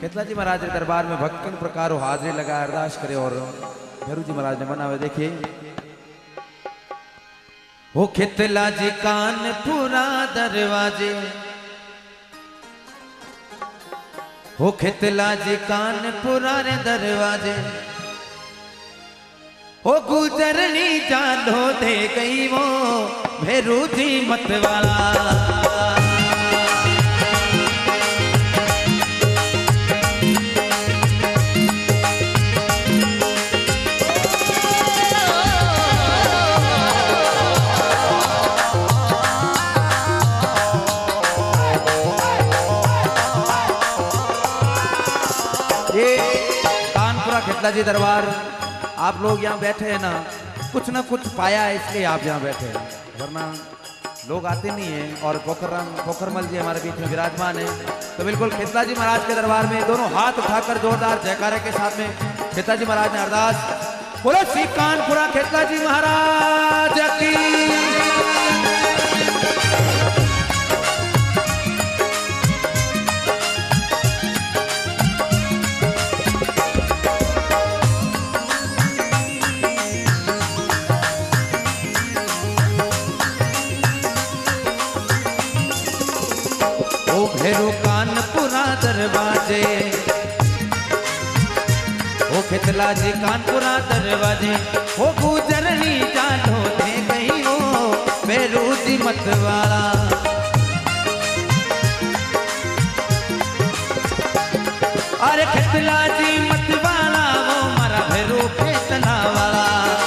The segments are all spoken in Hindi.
खेतला जी महाराज के दरबार में भक्त किन प्रकार हाजिरी लगा अरदास करे और भैरू जी महाराज ने मना हुए। देखिए हो खेतला जी कानपुरा दरवाजे, हो खेतला जी कानपुरा रे दरवाजे, हो गुजरनी चालो दे गई वो भैरू जी मतवाला। ये कानपुरा खेतला जी दरबार, आप लोग यहाँ बैठे हैं ना कुछ पाया है इसलिए आप यहाँ बैठे हैं, वरना लोग आते नहीं हैं। और पोखरमल जी हमारे बीच में विराजमान है। तो बिल्कुल खेतला जी महाराज के दरबार में दोनों हाथ उठाकर जोरदार जयकारे के साथ में खेतला जी महाराज ने अरदास बोलो श्री कानपुरा खेतला जी महाराज की। भैरू कानपुरा दरवाजे, ओ खेतला जी कानपुरा दरवाजे, ओ गुजरनी चालो दे गई हो भैरू जी मतवाला। अरे खेतला जी मतवाला वो मारा भैरू खेतला वाला।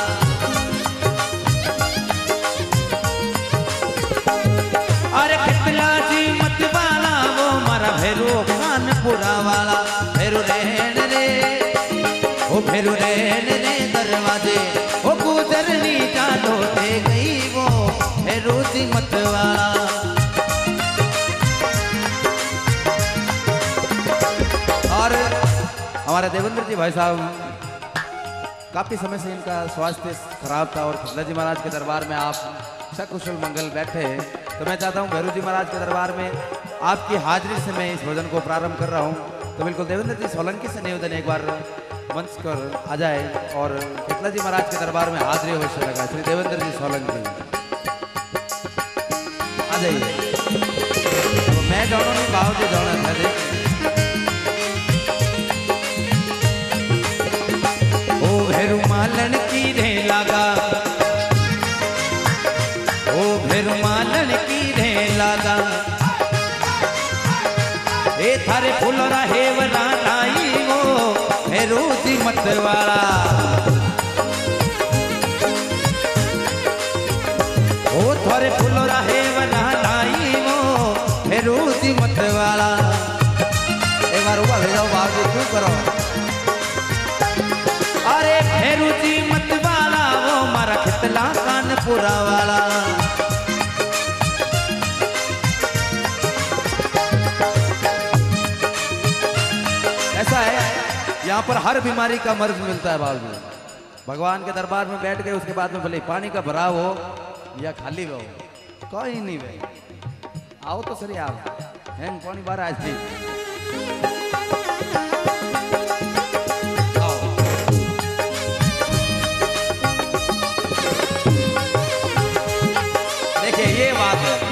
अरे खेतला जी मतवाला भैरू कानपुरा वाला, भैरू रहन रे ओ भैरू रहन रे दरवाजे, ओ गुजरनी चालो दे गई वो भैरू जी मतवाला। और हमारे देवेंद्र जी भाई साहब काफी समय से इनका स्वास्थ्य खराब था और खेतला जी महाराज के दरबार में आप सकुशल मंगल बैठे हैं। तो मैं चाहता हूँ भैरू जी महाराज के दरबार में आपकी हाजिरी से मैं इस भोजन को प्रारंभ कर रहा हूँ। तो बिल्कुल देवेंद्र जी सोलंकी से निवेदन एक बार मंच पर आ जाए और खेतला जी महाराज के दरबार में हाजिरी अवश्य लगा। श्री देवेंद्र जी सोलंकी आ जाइए। तो मैं जाऊँ नहीं भाव जी जाना था। ओ भैरू मालन की रे लगा, ओ भैरू मालन की रे लगा, ए थारे फूल रहे लाई वो भैरू जी मतवाला। ओ थारे फूल रहे लाई वो भैरू जी मतवाला। एक बार ऊपर भेजाओ बाहर जी क्यों करो। अरे भैरू जी मतवाला वो मारा खेतला कानपुरा वाला। ऐसा है यहाँ पर हर बीमारी का मर्ज मिलता है बाबू। भगवान के दरबार में बैठ गए उसके बाद में भले पानी का भराव हो या खाली हो कोई नहीं भाई, आओ तो सही आप हैं पानी बार आज नहीं। देखिए ये बात है।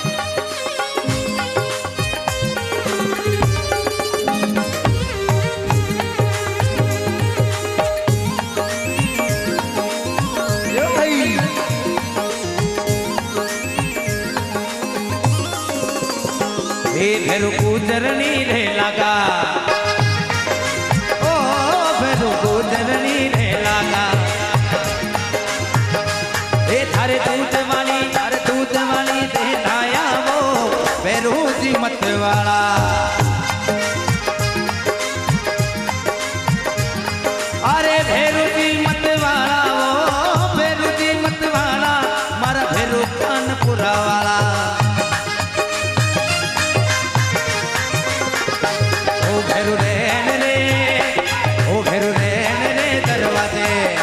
भैरू गुजरनी रे लगा, ओ भैरू गुजरनी रे लगा, ए थारे दूध वाली दे लाया वो भैरू जी मतवाला। अरे भैरू जी मतवाला वो भैरू जी मतवाला मारा भैरू कानपुरा वाला। भैरू रहन रे ओ भैरू रहन रे दरवाजे,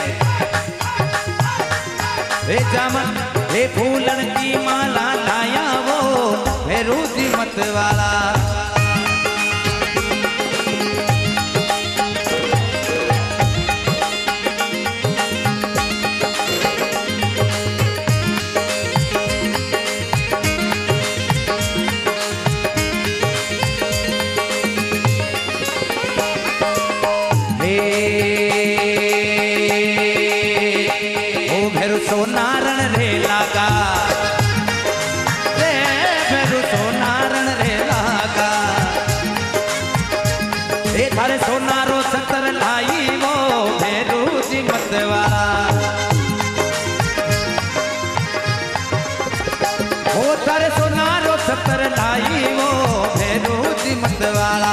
रे जामन रे फूलन की माला लाया वो भैरू जी मतवाला। ओ भेरु सोनारण रे लागा रे भेरु सोनारण रे लागा ए थारे सोनारो सतर लाई वो भेरु जी मतवाला ओ थारे सोनारो सतर लाई वो भेरु जी मतवाला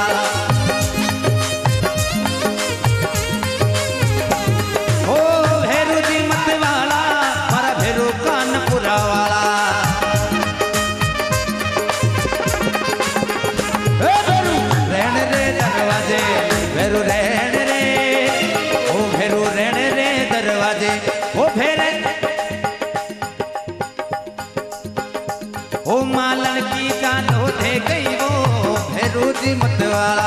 ओ मालन की जानो दे गई वो भेरू जी मतवाला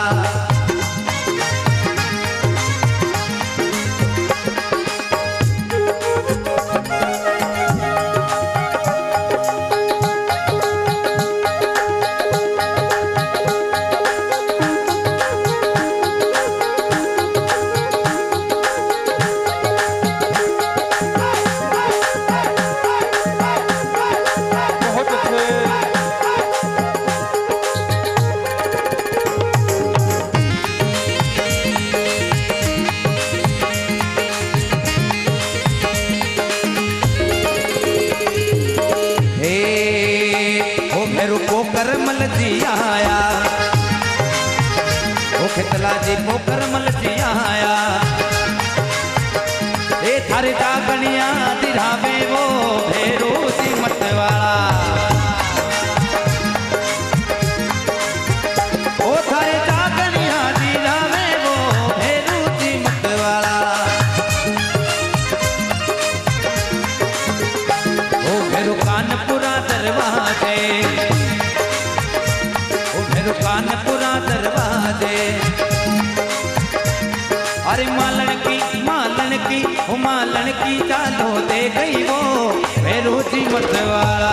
पोकर मल जी आया ओ खितला जी पोकर मल जी आया ए थारे जागनिया दिरावे वो भेरू जी मतवाला ओ थारे जागनिया दिरावे वो भेरू जी मतवाला ओ भेरू कानपुरा दरवाजे कानपुरा दरवाजे अरे मालन की चालो दे गई वो भेरू जी मतवाला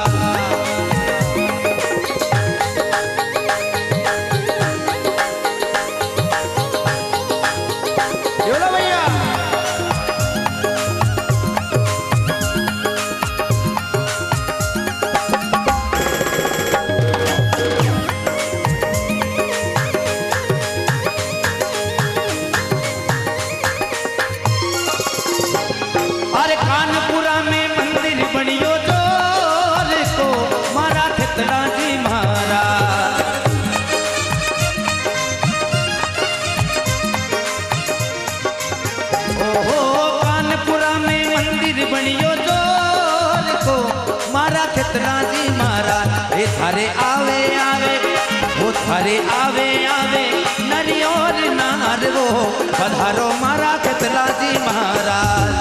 कानपुरा में मंदिर बनियो जोर को मारा खितला जी मारा ओहो कानपुरा में मंदिर बनियो जोर को मारा खितला जी मारा ए थारे आवे आवे वो थारे आवे आवे नरियोर नार वो पधारो मारा खितला जी महाराज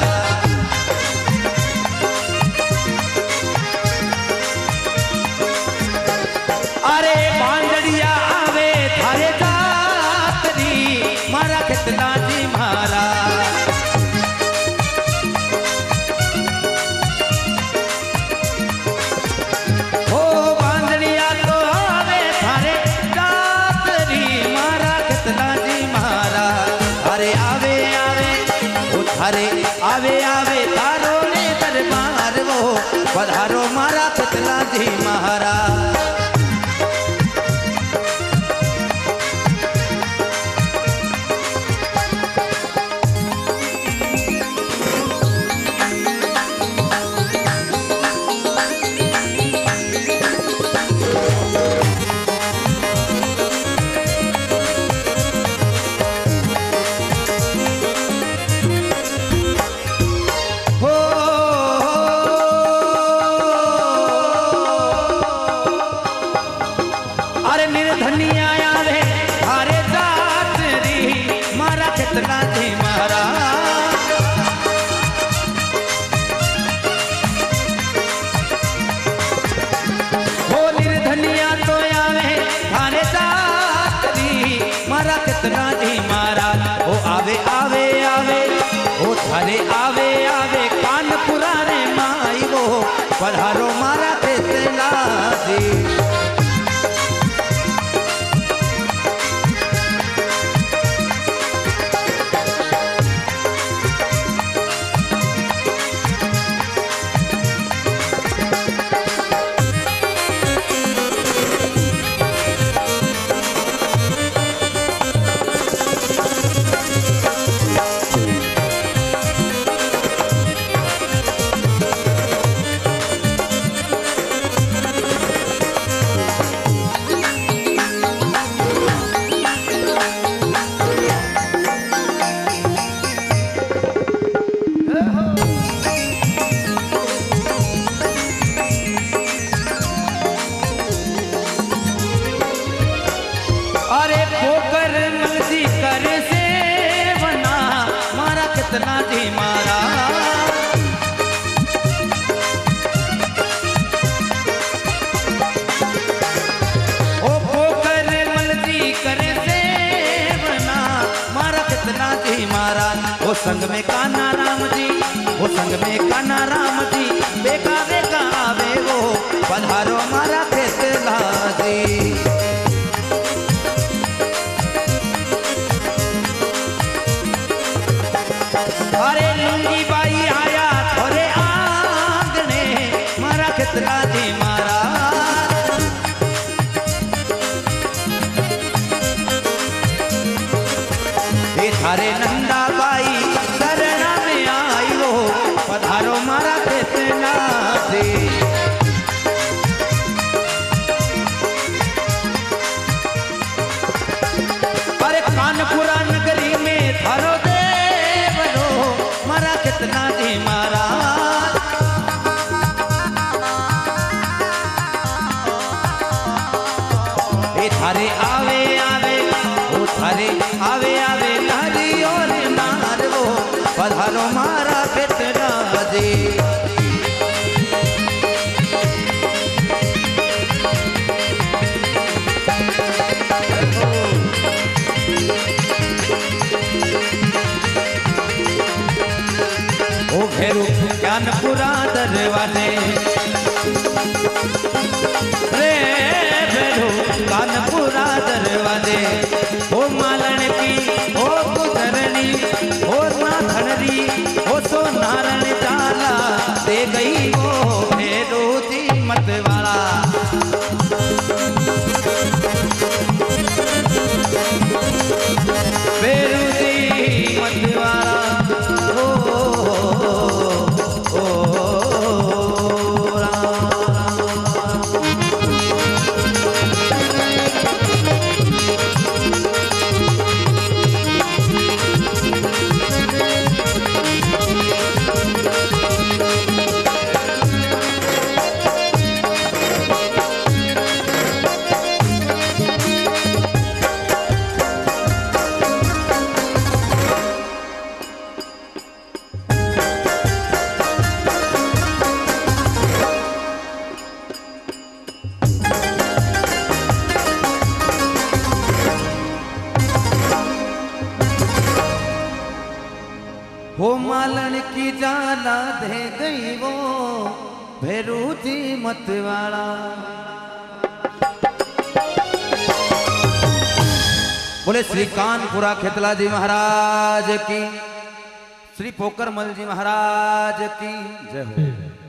अरे बांदड़िया आवे थारे जातरी मारा खितला जी मारा ओ बांदड़िया तो आवे थारे जातरी मारा खितला जी मारा अरे आवे आवे ओ थारे आवे आवे तारो ने दरबार वो पधारो मारा खितला जी महारा निर्धनिया रे थारे जातरी मारा खितला जी मारा हो निर्धनिया तो आवे थारे जातरी मारा खितला जी मारा ओ आवे आवे आवे ओ थारे आवे आवे कानपुरा रे माई वो पधारो मारा खितला जी संग में कान्हा राम जी, वो संग में कान्हा राम जी, बेका बेका आवे वो, पधारो मारा खेतला जी। अरे लुंगी बाई आया थोड़े आंगने, मारा खेतला जी मारा। थारे नंदा बाई शरणा में आई वो, पधारो मारा खेतना जी। अरे कानपुरा नगरी में थारो देवरो, मारा खेतना जी मारा। ए थारे आवे आवे ओ थारे आवे आवे लहरी और नार वो, पधारो मारा खेतना जी। ओ घेरू ज्ञानपुरा दरवाजे रे, भेरू कानपुरा दरवाजे, ओ मालन की ओ कुदरनी ओ नाथनरी ओ सो नारण चाला, दे गई वो भेरू जी मतवाला। भेरू जी मतवाला हो मालन की जाला दे गई वो, भेरू जी मतवाला। बोले श्री कानपुरा खेतला जी महाराज की, श्री पोकरमल जी महाराज की जय हो।